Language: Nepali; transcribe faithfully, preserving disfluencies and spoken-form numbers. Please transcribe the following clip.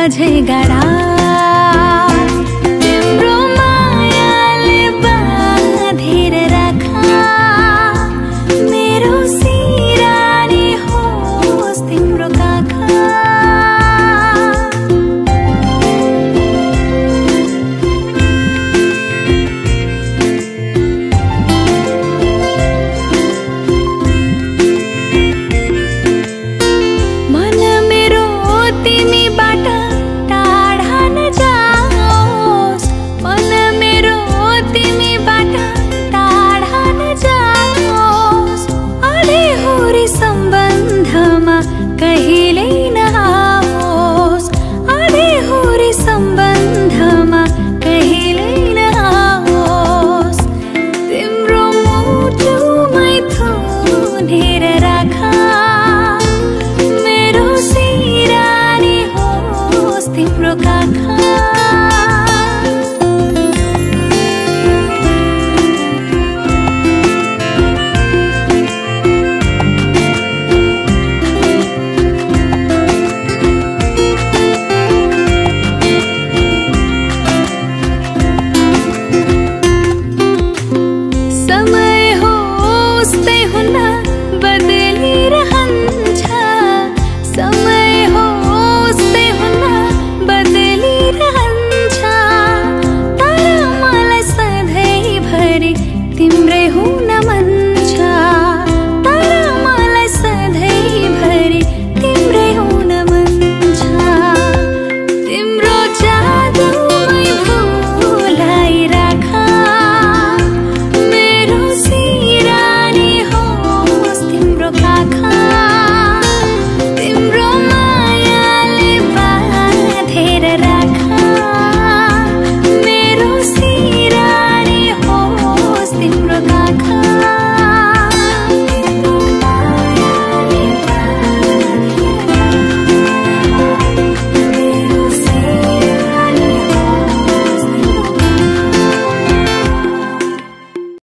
अझै गाढा तिम्रो मायाले बाँधेर राख मेरो सिरानी होस् तिम्रो काखा मन मेरो तिमीबाट टाढा नजाओस् मन मेरो तिमीबाट टाढा नजाओस् अधेहुरी सम्बन्धमा कहिल्यै नआओस् अधेहुरी सम्बन्धमा कहिल्यै नआओस् तिम्रो मुटुमै थुनेर राख मेरो सिरानी होस् तिम्रो काखा